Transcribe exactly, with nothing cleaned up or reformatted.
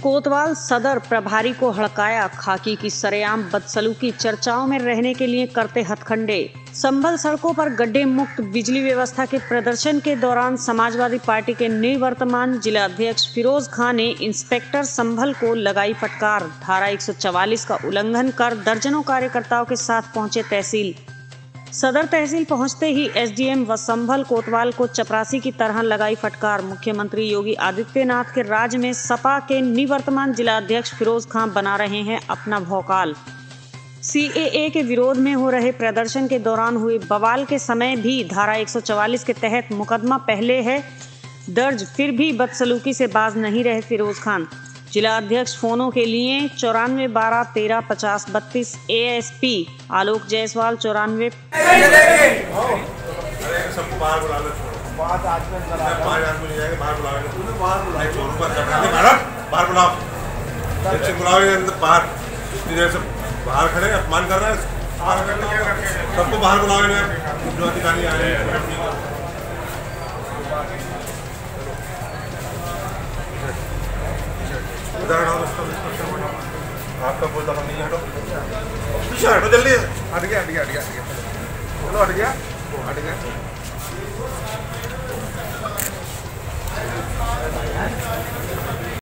कोतवाल सदर प्रभारी को हड़काया, खाकी की सरेआम बदसलूकी, चर्चाओं में रहने के लिए करते हथकंडे। संभल सड़कों पर गड्ढे मुक्त बिजली व्यवस्था के प्रदर्शन के दौरान समाजवादी पार्टी के निवर्तमान जिला अध्यक्ष फिरोज खान ने इंस्पेक्टर संभल को लगाई फटकार। धारा एक सौ चवालीस का उल्लंघन कर दर्जनों कार्यकर्ताओं के साथ पहुंचे तहसील। सदर तहसील पहुंचते ही एसडीएम व संभल कोतवाल को चपरासी की तरह लगाई फटकार। मुख्यमंत्री योगी आदित्यनाथ के राज में सपा के निवर्तमान जिला अध्यक्ष फिरोज खान बना रहे हैं अपना भौकाल। सीएए के विरोध में हो रहे प्रदर्शन के दौरान हुए बवाल के समय भी धारा एक सौ चवालीस के तहत मुकदमा पहले है दर्ज, फिर भी बदसलूकी से बाज नहीं रहे फिरोज खान। जिला अध्यक्ष फोनों के लिए चौरानवे बारह तेरह पचास बत्तीस एएसपी आलोक जायसवाल चौरानवे बाहर खड़े अपमान कर रहा है, सबको बाहर बुलाओ, जो अधिकारी आए आपका बोलता हम नहीं, हटो पीछे हटो, जल्दी हट गया हट गया हट गया चलो हट गया हट गया